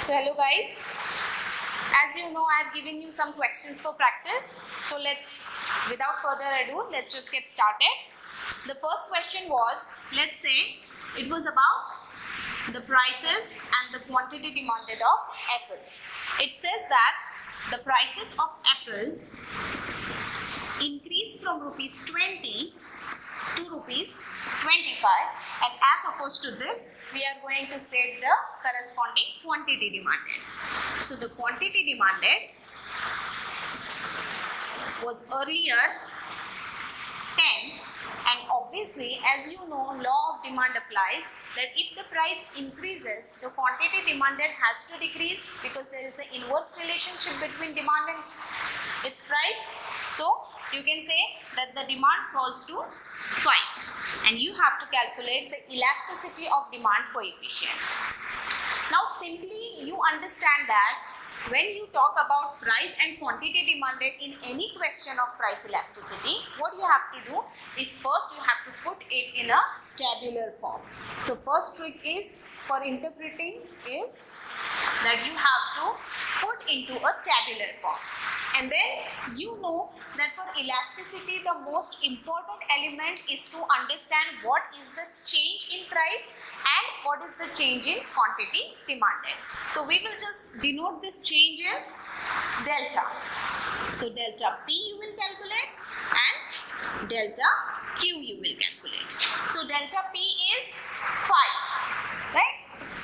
So hello guys, as you know I have given you some questions for practice. So without further ado, let's just get started. The first question was, let's say it was about the prices and the quantity demanded of apples. It says that the prices of apple increased from rupees 20 to rupees 25, and as opposed to this we are going to state the corresponding quantity demanded. So the quantity demanded was earlier 10, and obviously as you know law of demand applies that if the price increases the quantity demanded has to decrease because there is an inverse relationship between demand and its price. So you can say that the demand falls to 5 and you have to calculate the elasticity of demand coefficient. Now simply you understand that when you talk about price and quantity demanded in any question of price elasticity, what you have to do is first you have to put it in a tabular form. So first trick is for interpreting is that you have to put into a tabular form. And then you know that for elasticity the most important element is to understand what is the change in price and what is the change in quantity demanded. So we will just denote this change in delta. So delta P you will calculate and delta Q you will calculate. So delta P is 5, right?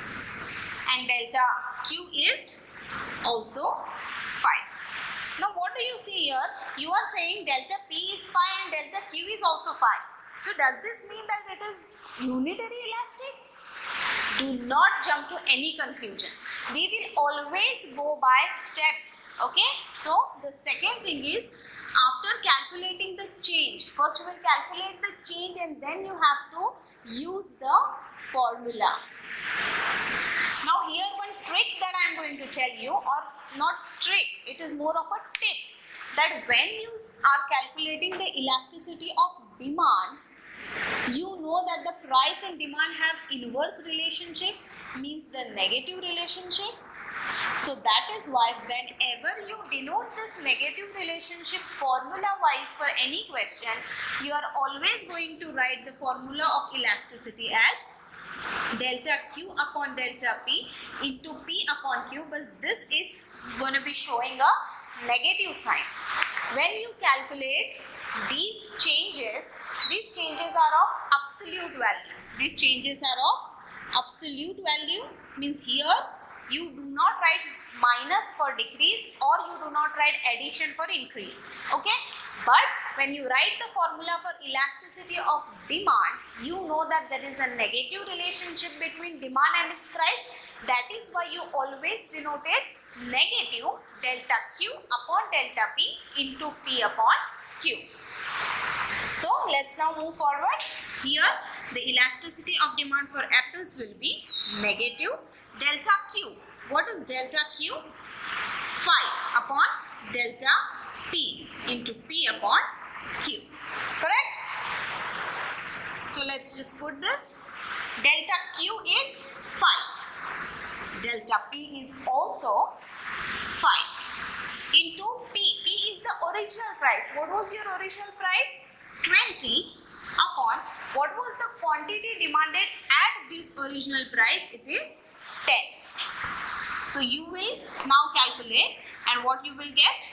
And delta Q is also 5. Now what do you see here? You are saying delta P is 5 and delta Q is also 5. So does this mean that it is unitary elastic? Do not jump to any conclusions. We will always go by steps. Okay. So the second thing is after calculating the change, first you will calculate the change and then you have to use the formula. Now here one trick that I am going to tell you, or not trick, it is more of a tip, that when you are calculating the elasticity of demand, you know that the price and demand have inverse relationship, means the negative relationship. So that is why whenever you denote this negative relationship formula wise for any question, you are always going to write the formula of elasticity as delta Q upon delta P into P upon Q, but this is going to be showing a negative sign. When you calculate these changes are of absolute value. These changes are of absolute value, means here you do not write minus for decrease or you do not write addition for increase. Okay, but when you write the formula for elasticity of demand, you know that there is a negative relationship between demand and its price. That is why you always denoted negative delta Q upon delta P into P upon Q. So let's now move forward. Here the elasticity of demand for apples will be negative delta Q. What is delta Q? 5 upon delta P into P upon Q. Correct? So let's just put this. Delta Q is 5. Delta P is also 5 into P. P is the original price. What was your original price? 20 upon what was the quantity demanded at this original price? It is 10. So you will now calculate, and what you will get?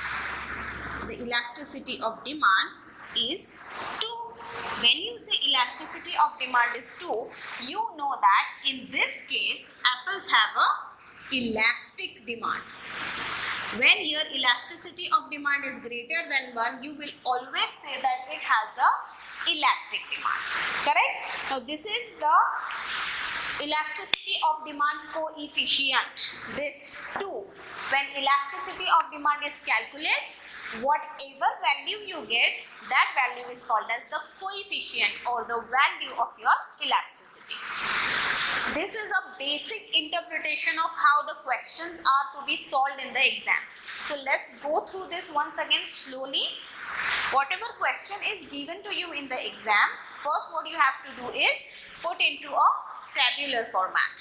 The elasticity of demand is 2. When you say elasticity of demand is 2, you know that in this case apples have a elastic demand. When your elasticity of demand is greater than 1, you will always say that it has a elastic demand. Correct? Now this is the elasticity of demand coefficient, this 2. When elasticity of demand is calculated, whatever value you get, that value is called as the coefficient or the value of your elasticity. This is a basic interpretation of how the questions are to be solved in the exams. So let's go through this once again slowly. Whatever question is given to you in the exam, first what you have to do is put into a tabular format.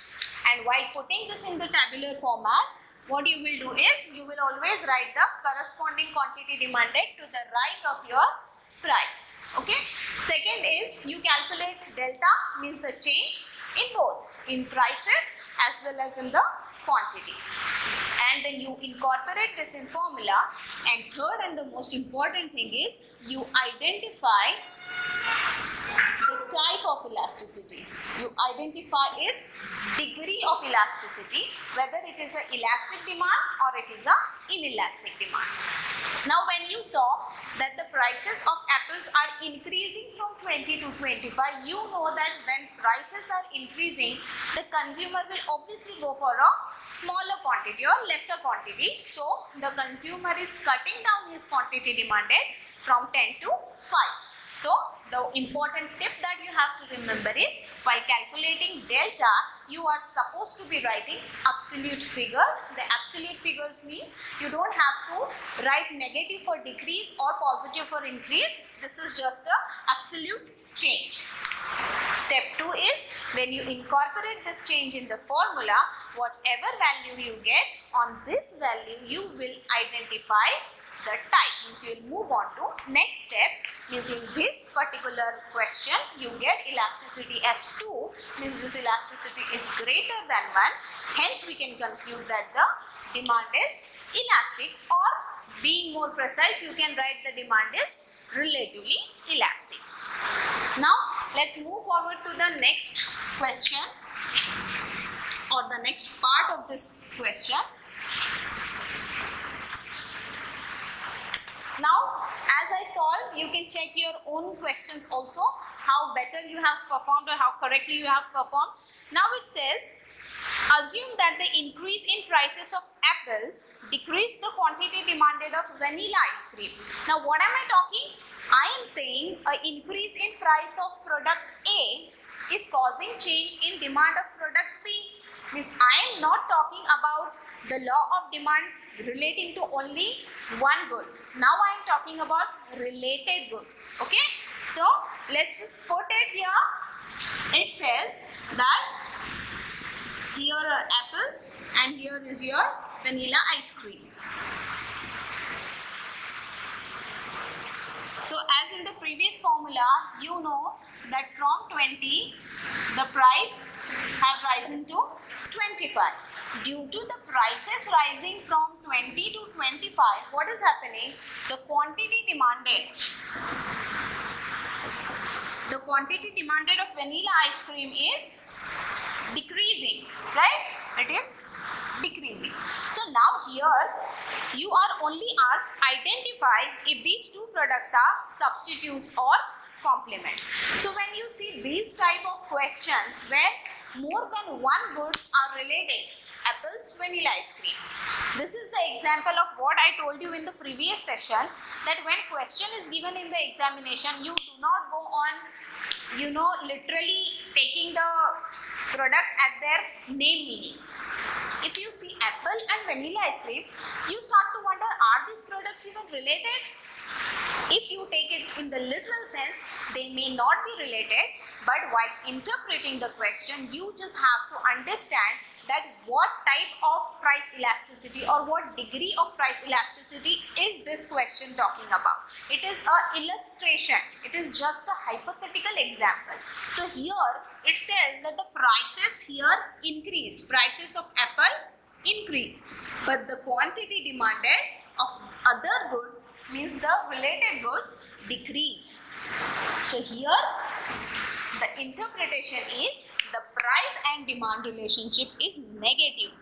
And while putting this in the tabular format, what you will do is you will always write the corresponding quantity demanded to the right of your price. Okay. Second is you calculate delta, means the change in both in prices as well as in the quantity, and then you incorporate this in formula. And third and the most important thing is you identify the type of elasticity. You identify its degree of elasticity, whether it is an elastic demand or it is an inelastic demand. Now when you saw that the prices of apples are increasing from 20 to 25, you know that when prices are increasing, the consumer will obviously go for a smaller quantity or lesser quantity. So the consumer is cutting down his quantity demanded from 10 to 5. So the important tip that you have to remember is while calculating delta, you are supposed to be writing absolute figures. The absolute figures means you don't have to write negative for decrease or positive for increase. This is just a absolute change. Step 2 is when you incorporate this change in the formula, whatever value you get, on this value you will identify the type. Means you will move on to next step. Means in this particular question you get elasticity as 2, means this elasticity is greater than 1. Hence we can conclude that the demand is elastic, or being more precise you can write the demand is relatively elastic. Now let's move forward to the next question or the next part of this question. Now, as I solve, you can check your own questions also, how better you have performed or how correctly you have performed. Now it says, assume that the increase in prices of apples decrease the quantity demanded of vanilla ice cream. Now what am I talking? I am saying an increase in price of product A is causing change in demand of product B. Means I am not talking about the law of demand relating to only one good. Now I am talking about related goods. Okay. So let's just put it here. It says that here are apples and here is your vanilla ice cream. So as in the previous formula, you know that from 20 the price have risen to 25. Due to the prices rising from 20 to 25, what is happening? The quantity demanded of vanilla ice cream is decreasing, right? It is decreasing. So now here you are only asked identify if these two products are substitutes or complement. So when you see these type of questions where more than one goods are related, apples, vanilla ice cream. This is the example of what I told you in the previous session, that when question is given in the examination, you do not go on, literally taking the products at their name meaning. If you see apple and vanilla ice cream, you start to wonder, are these products even related? If you take it in the literal sense, they may not be related, but while interpreting the question, you just have to understand that what type of price elasticity or what degree of price elasticity is this question talking about. It is an illustration. It is just a hypothetical example. So here it says that the prices here increase. Prices of apple increase, but the quantity demanded of other good, means the related goods, decrease. So here the interpretation is the price and demand relationship is negative.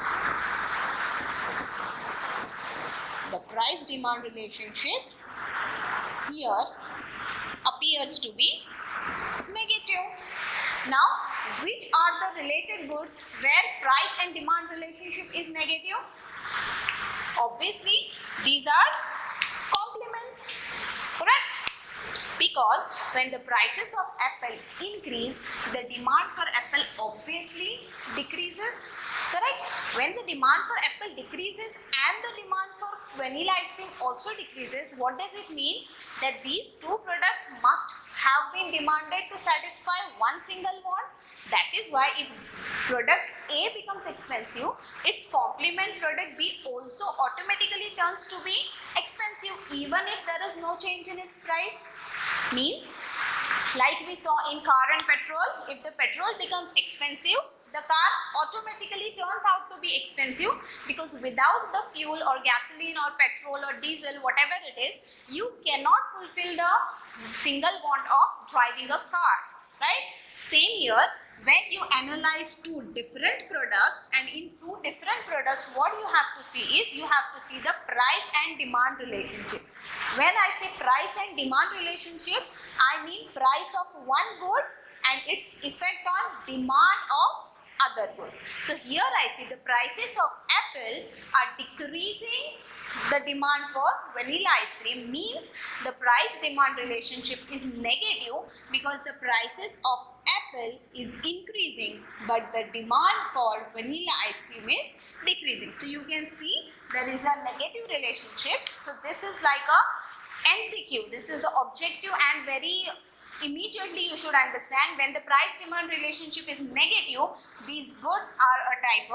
The price demand relationship here appears to be negative. Now, which are the related goods where price and demand relationship is negative? Obviously, these are complements, correct? Because when the prices of apple increase, the demand for apple obviously decreases, correct? When the demand for apple decreases and the demand for vanilla ice cream also decreases, what does it mean? That these two products must have been demanded to satisfy one single want. That is why if product A becomes expensive, its complement product B also automatically turns to be expensive even if there is no change in its price. Means, like we saw in car and petrol, if the petrol becomes expensive, the car automatically turns out to be expensive, because without the fuel or gasoline or petrol or diesel, whatever it is, you cannot fulfill the single want of driving a car, right? Same here, when you analyze two different products, and in two different products, what you have to see is, you have to see the price and demand relationship. When I say price and demand relationship, I mean price of one good and its effect on demand of other good. So here I see the prices of apple are decreasing the demand for vanilla ice cream, means the price demand relationship is negative because the prices of apple is increasing but the demand for vanilla ice cream is decreasing. So you can see there is a negative relationship. So this is like a MCQ. This is the objective, and very immediately you should understand, when the price demand relationship is negative, these goods are a type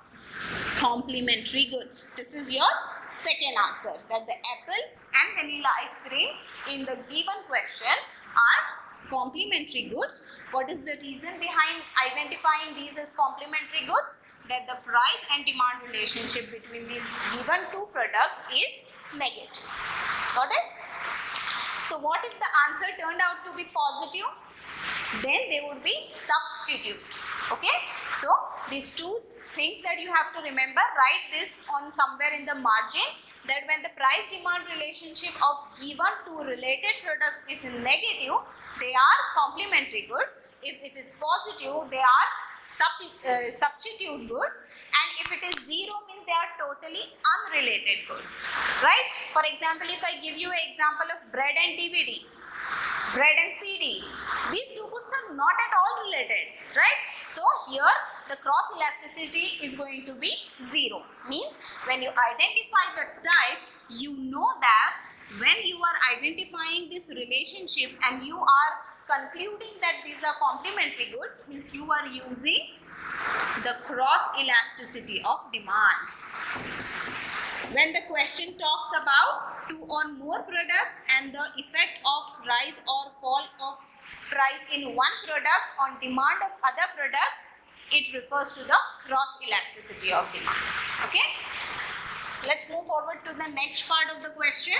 of complementary goods. This is your second answer, that the apple and vanilla ice cream in the given question are complementary goods. What is the reason behind identifying these as complementary goods? That the price and demand relationship between these given two products is negative. Got it? So what if the answer turned out to be positive? Then they would be substitutes. Okay? So these two things that you have to remember, write this on somewhere in the margin, that when the price demand relationship of given two related products is negative, they are complementary goods. If it is positive, they are substitute goods, and if it is zero, means they are totally unrelated goods, right? For example, if I give you an example of bread and DVD, bread and CD, these two goods are not at all related, right? So here the cross elasticity is going to be zero. Means when you identify the type, you know that when you are identifying this relationship and you are concluding that these are complementary goods, means you are using the cross elasticity of demand. When the question talks about two or more products and the effect of rise or fall of price in one product on demand of other product, it refers to the cross elasticity of demand. Okay? Let's move forward to the next part of the question.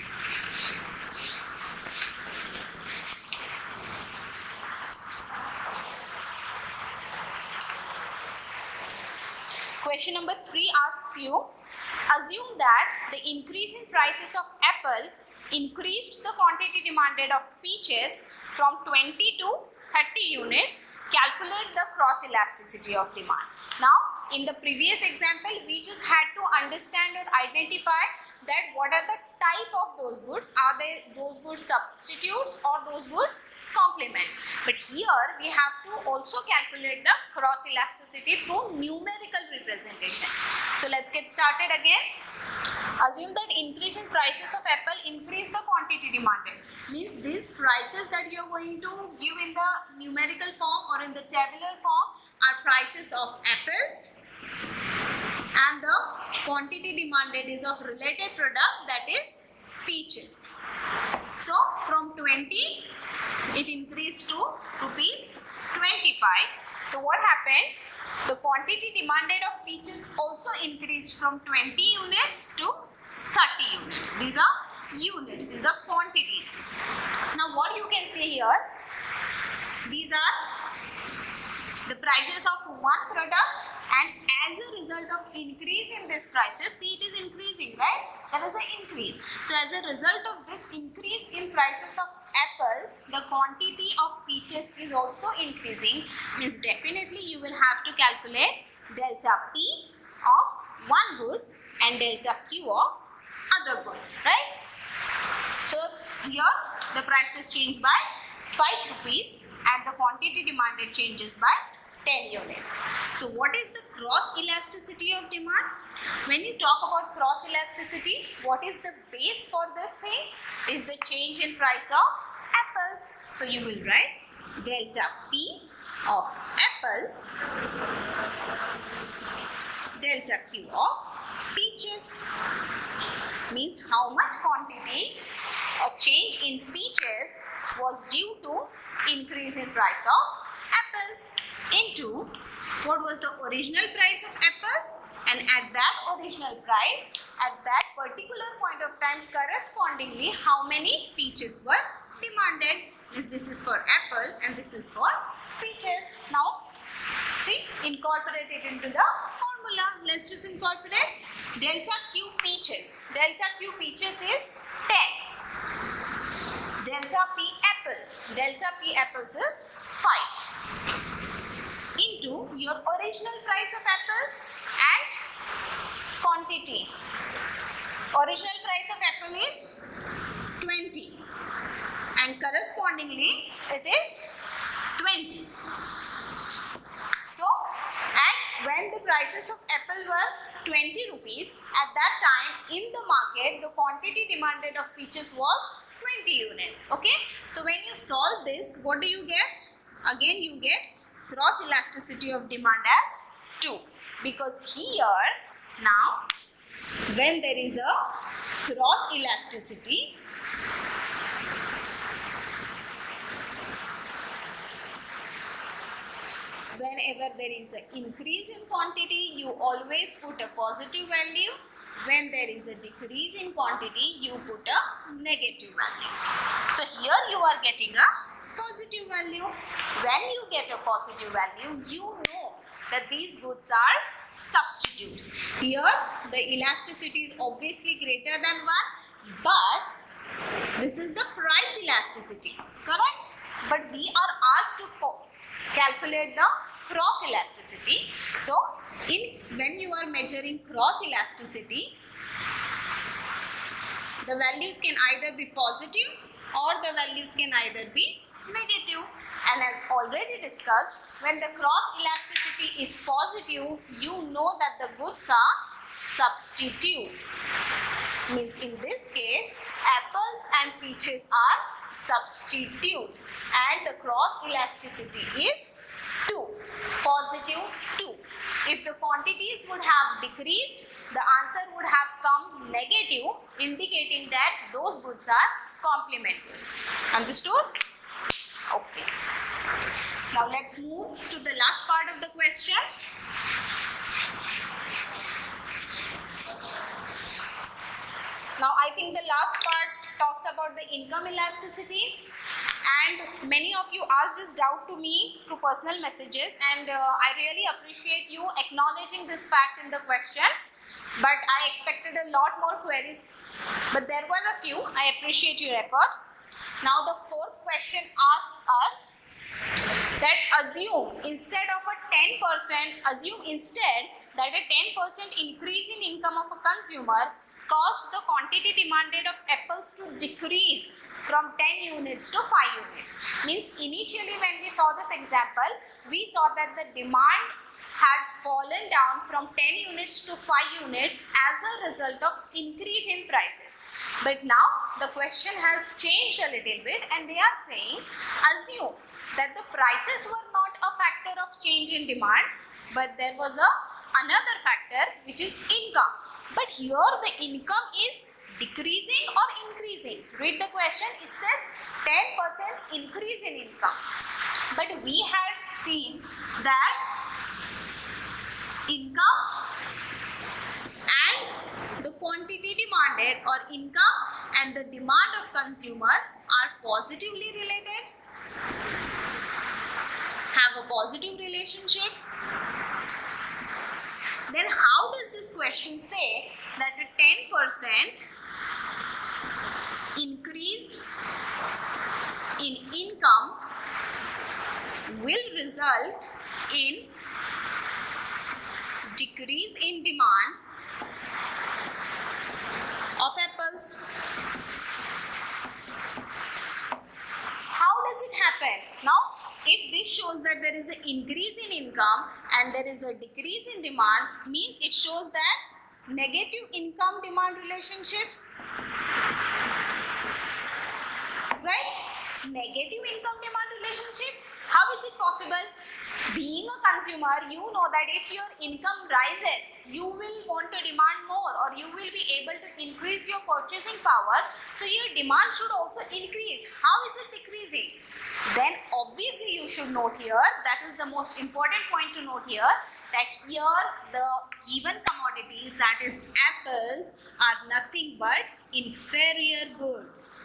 Question number 3 asks you, assume that the increase in prices of apple increased the quantity demanded of peaches from 20 to 30 units. Calculate the cross elasticity of demand. Now, in the previous example, we just had to understand or identify that what are the type of those goods. Are they those goods substitutes or those goods complement? But here we have to also calculate the cross elasticity through numerical representation. So let's get started again. Assume that increase in prices of apple increase the quantity demanded. Means these prices that you are going to give in the numerical form or in the tabular form are prices of apples, and the quantity demanded is of related product, that is peaches. So from 20 it increased to rupees 25. So what happened? The quantity demanded of peaches also increased from 20 units to 30 units. These are units, these are quantities. Now what you can see here, these are the prices of one product, and as a result of increase in this prices, see it is increasing, right? There is an increase. So as a result of this increase in prices of apples, the quantity of peaches is also increasing. Means definitely you will have to calculate delta P of one good and delta Q of other good, right? So here the prices change by 5 rupees and the quantity demanded changes by 10 units. So what is the cross elasticity of demand? When you talk about cross elasticity, what is the base for this thing? Is the change in price of apples. So you will write delta P of apples, delta Q of peaches. Means how much quantity or change in peaches was due to increase in price of apples into what was the original price of apples, and at that original price at that particular point of time correspondingly how many peaches were demanded. This is for apple and this is for peaches. Now see, incorporate it into the formula. Let's just incorporate. Delta Q peaches. Delta Q peaches is 10. Delta P apples. Delta P apples is 5. Into your original price of apples and quantity. Original price of apple is 20. And correspondingly it is 20. So, and when the prices of apple were 20 rupees, at that time in the market, the quantity demanded of peaches was 20 units. Okay. So, when you solve this, what do you get? Again, you get cross elasticity of demand as 2. Because here, now, when there is a cross elasticity, whenever there is an increase in quantity, you always put a positive value. When there is a decrease in quantity, you put a negative value. So here you are getting a positive value. When you get a positive value, you know that these goods are substitutes. Here the elasticity is obviously greater than 1, but this is the price elasticity, correct? But we are asked to calculate the cross elasticity. So when you are measuring cross elasticity, the values can either be positive or the values can either be negative. And as already discussed, when the cross elasticity is positive, you know that the goods are substitutes. Means in this case, apples and peaches are substitutes, and the cross elasticity is 2, positive 2. If the quantities would have decreased, the answer would have come negative, indicating that those goods are complement goods. Understood? Okay. Now let's move to the last part of the question. Now I think the last part talks about the income elasticity, and many of you asked this doubt to me through personal messages, and I really appreciate you acknowledging this fact in the question, but I expected a lot more queries, but there were a few. I appreciate your effort. Now the fourth question asks us that assume instead that a 10% increase in income of a consumer caused the quantity demanded of apples to decrease from 10 units to 5 units. Means initially when we saw this example, we saw that the demand had fallen down from 10 units to 5 units as a result of increase in prices. But now the question has changed a little bit, and they are saying assume that the prices were not a factor of change in demand, but there was another factor which is income. But here the income is decreasing or increasing. Read the question. It says 10% increase in income. But we had seen that income and the quantity demanded, or income and the demand of consumer, are positively related, have a positive relationship. Then how does this question say that a 10% increase in income will result in decrease in demand of apples? How does it happen? Now, if this shows that there is an increase in income and there is a decrease in demand, means it shows that negative income demand relationship, right? Negative income demand relationship How is it possible? Being a consumer, you know that if your income rises, you will want to demand more, or you will be able to increase your purchasing power. So your demand should also increase. How is it decreasing? Then obviously you should note here, that is the most important point to note here, that here the given commodities, that is apples, are nothing but inferior goods.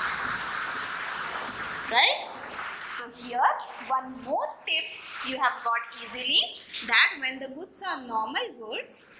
Right? So here one more tip you have got easily, that when the goods are normal goods,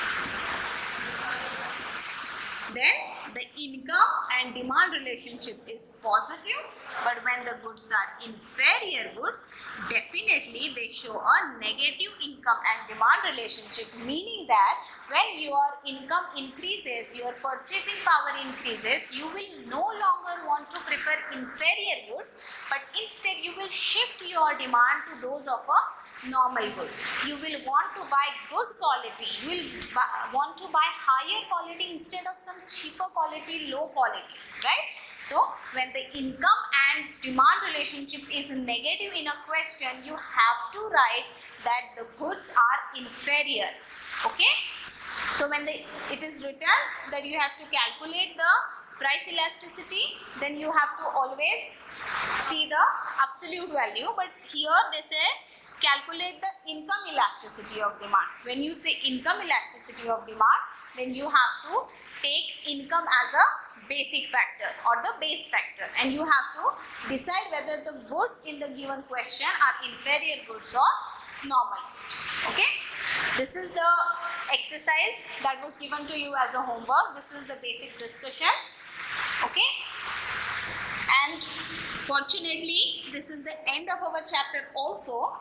then the income and demand relationship is positive, but when the goods are inferior goods, definitely they show a negative income and demand relationship, meaning that when your income increases, your purchasing power increases, you will no longer want to prefer inferior goods, but instead you will shift your demand to those of a normal good. You will want to buy good quality. You will want to buy higher quality instead of some cheaper quality, low quality, right? So when the income and demand relationship is negative in a question, you have to write that the goods are inferior. Okay? So when it is written that you have to calculate the price elasticity, then you have to always see the absolute value, but here they say calculate the income elasticity of demand. When you say income elasticity of demand, then you have to take income as a basic factor or the base factor, and you have to decide whether the goods in the given question are inferior goods or normal goods. Okay, this is the exercise that was given to you as a homework. This is the basic discussion. Okay, and fortunately this is the end of our chapter also,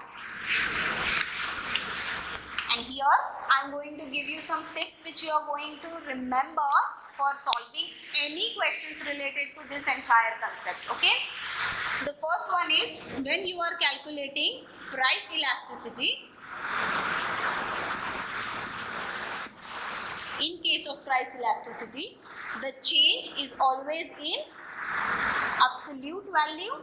and here I am going to give you some tips which you are going to remember for solving any questions related to this entire concept. Okay, the first one is, when you are calculating price elasticity, in case of price elasticity, the change is always in absolute value.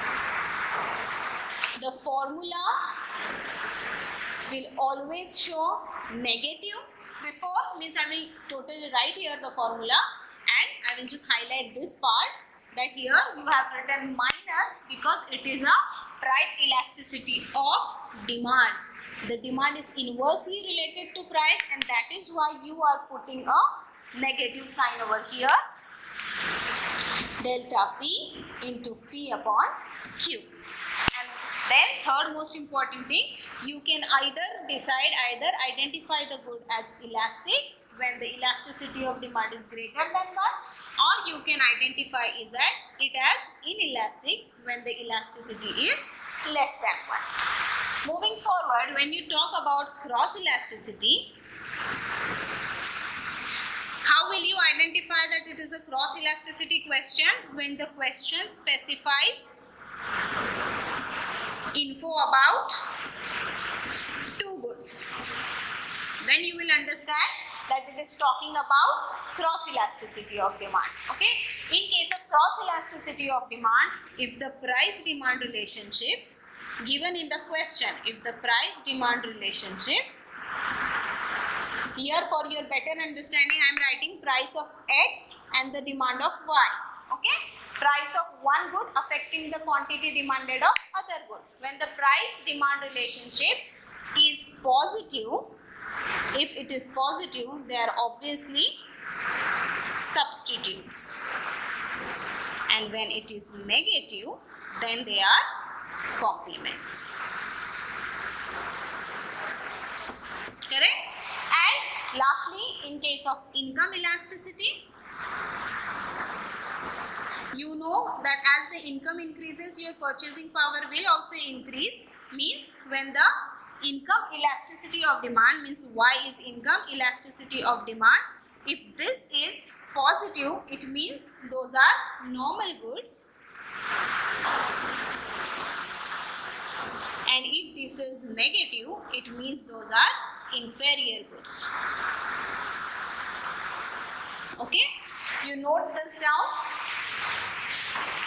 The formula will always show negative. Before means I will totally write here the formula, and I will just highlight this part, that here you have written minus because it is a price elasticity of demand. The demand is inversely related to price, and that is why you are putting a negative sign over here. Delta P into P upon Q. And then third most important thing, you can either identify the good as elastic when the elasticity of demand is greater than 1, or you can identify it as inelastic when the elasticity is less than 1. Moving forward, when you talk about cross elasticity, how will you identify that it is a cross elasticity question? When the question specifies info about two goods, then you will understand that it is talking about cross elasticity of demand. Okay, in case of cross elasticity of demand, if the price demand relationship given in the question, if the price demand relationship, here for your better understanding I am writing price of X and the demand of Y. Okay, price of one good affecting the quantity demanded of other good. When the price demand relationship is positive, if it is positive, they are obviously substitutes, and when it is negative, then they are complements. Correct? And lastly, in case of income elasticity, you know that as the income increases, your purchasing power will also increase. Means when the income elasticity of demand, means Y is income elasticity of demand, if this is positive, it means those are normal goods, and if this is negative, it means those are inferior goods. Okay, you note this down.